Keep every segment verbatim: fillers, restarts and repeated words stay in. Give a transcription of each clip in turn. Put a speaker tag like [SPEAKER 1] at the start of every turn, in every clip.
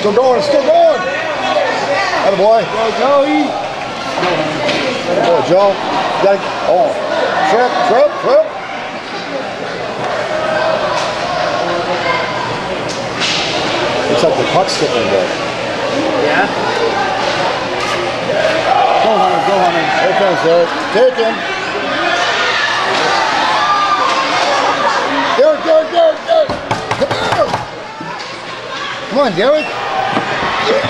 [SPEAKER 1] Still going, still going. Atta boy.
[SPEAKER 2] Go, Joey.
[SPEAKER 1] Atta boy, Joe. You gotta, oh. Trip, trip, trip. Looks like the puck's skipping a bit.
[SPEAKER 2] Yeah? Go, Hunter, go, Hunter.
[SPEAKER 1] Here it comes, Derek. Take him. Derek, Derek, Derek, Derek. Come here. Come on, Derek.
[SPEAKER 2] Yes,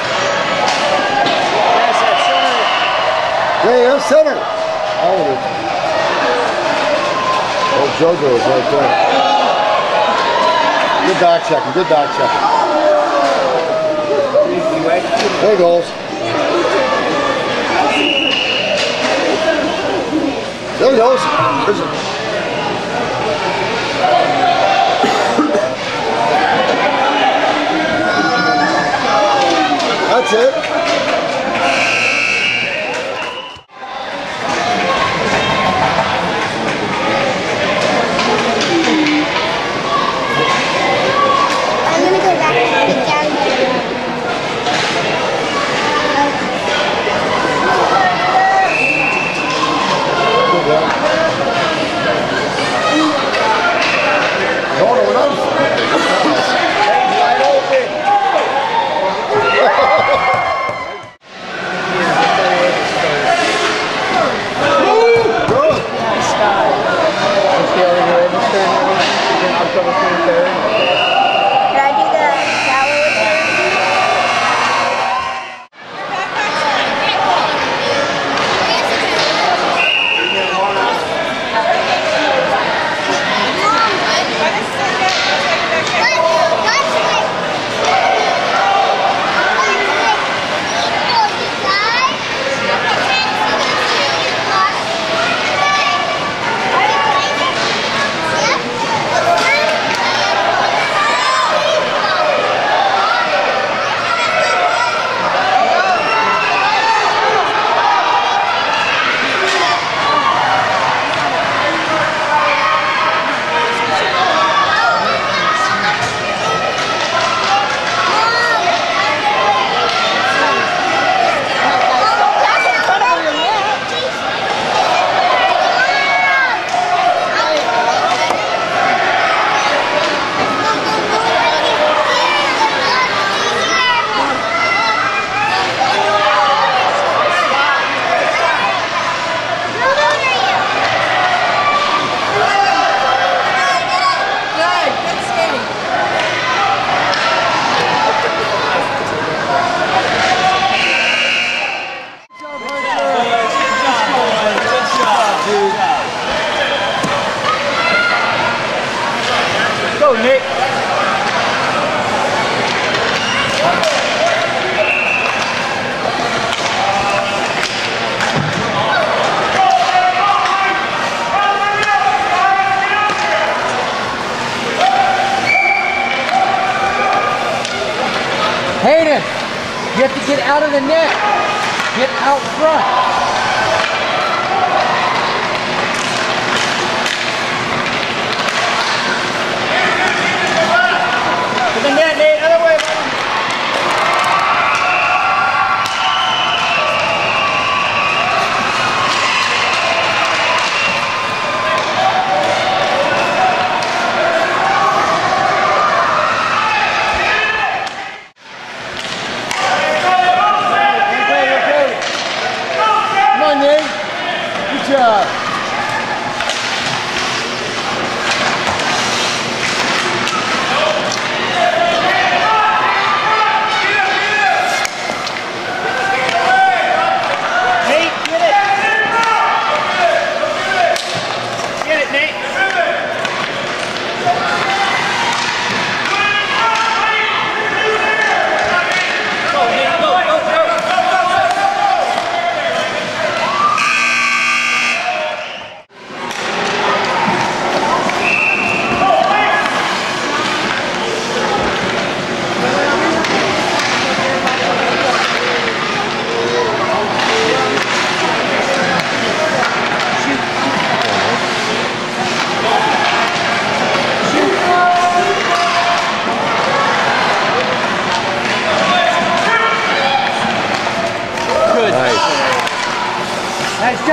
[SPEAKER 2] that's center.
[SPEAKER 1] Yeah, yeah, center. All of it. Oh, JoJo is right there. Good back checking, good back checking. There he goes. There he goes. There's a... That's it.
[SPEAKER 3] I'm gonna go back and down there.
[SPEAKER 2] Go, Nick. Hayden, you have to get out of the net. Get out front. The net, Nate, other way, buddy. Okay, okay.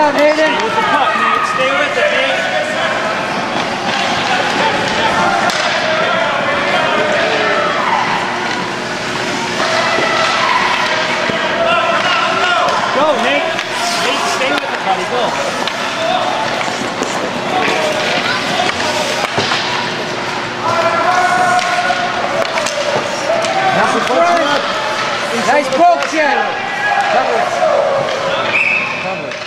[SPEAKER 2] on, Hayden.
[SPEAKER 4] With the puck, Nate. Stay with it, Nate. Go, Nate. Nate, stay with it, buddy. Go.
[SPEAKER 2] Nice poke, Jen. Cover it. Cover it.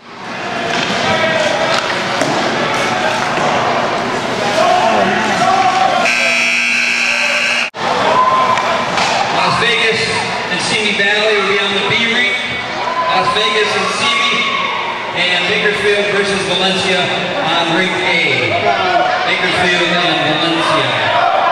[SPEAKER 5] Las Vegas and Simi Valley will be on the B rink. Las Vegas and Simi and Bakersfield versus Valencia on rink A. Bakersfield and Valencia.